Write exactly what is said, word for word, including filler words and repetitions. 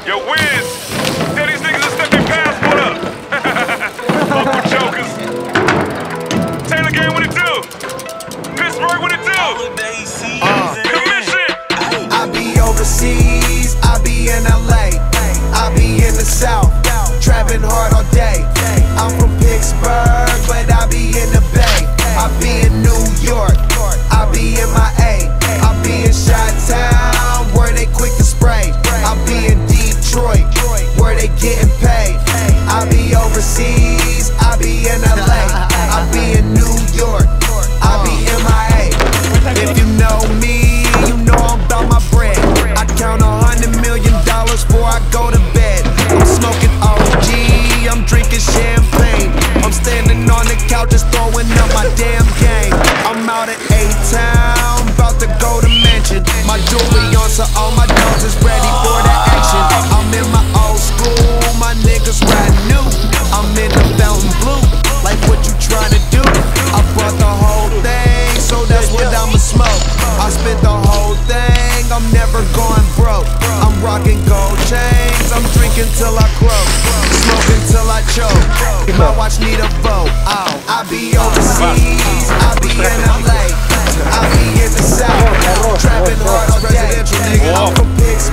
Yo, Wiz, tell these niggas to step their passport up. Fuck with jokers. Taylor Gang, what it do? Pittsburgh, what it do? Uh, Commission. I be overseas, I be in L A, I be in the South, trapping hard all day. I'm from Pittsburgh, but I be in the Bay. I be in New York, I be in my A, I be in Chi-Town, where they quick to spray. I be in Detroit, where they getting paid. I be overseas, I be in L A, I be in New York, I be in my A. If you know me, you know I'm about my bread. I count a hundred million dollars before I go to bed. I'm smoking O G, I'm drinking champagne. I'm standing on the couch just throwing up my damn game. I'm out at A-Town, about to go to mansion. My jewelry on, so all my dogs is ready for the action. I'm in my old school, my niggas ride new. I'm in the fountain blue, like what you tryna do? I brought the whole thing, so that's what I'ma smoke. I spent the whole thing, I'm never going broke. I'm rocking gold chains, I'm drinking till I croak, smoking till I choke. My watch need a vote. Oh, I be overseas, I be in L A, I be in the South, trapping hard all day. I'm from Pittsburgh.